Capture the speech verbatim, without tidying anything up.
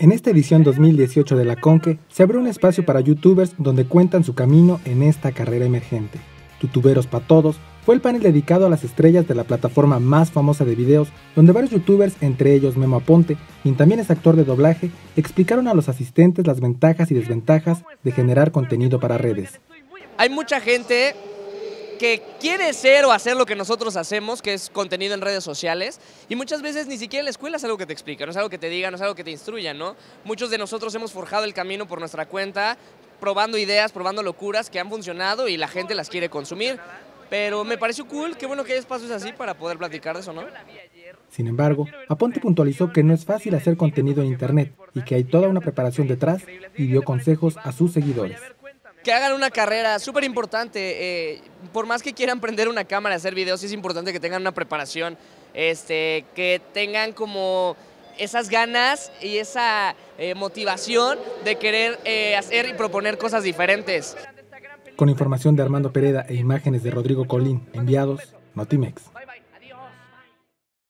En esta edición dos mil dieciocho de la Conque, se abrió un espacio para youtubers donde cuentan su camino en esta carrera emergente. Youtuberos pa' Todos fue el panel dedicado a las estrellas de la plataforma más famosa de videos, donde varios youtubers, entre ellos Memo Aponte, quien también es actor de doblaje, explicaron a los asistentes las ventajas y desventajas de generar contenido para redes. Hay mucha gente que quiere ser o hacer lo que nosotros hacemos, que es contenido en redes sociales, y muchas veces ni siquiera en la escuela es algo que te explica, no es algo que te diga, no es algo que te instruya, ¿no? Muchos de nosotros hemos forjado el camino por nuestra cuenta, probando ideas, probando locuras que han funcionado y la gente las quiere consumir. Pero me pareció cool, qué bueno que hay espacios así para poder platicar de eso, ¿no? Sin embargo, Aponte puntualizó que no es fácil hacer contenido en internet y que hay toda una preparación detrás y dio consejos a sus seguidores. Que hagan una carrera súper importante, eh, por más que quieran prender una cámara y hacer videos, es importante que tengan una preparación, este, que tengan como esas ganas y esa eh, motivación de querer eh, hacer y proponer cosas diferentes. Con información de Armando Pereda e imágenes de Rodrigo Colín, enviados, Notimex.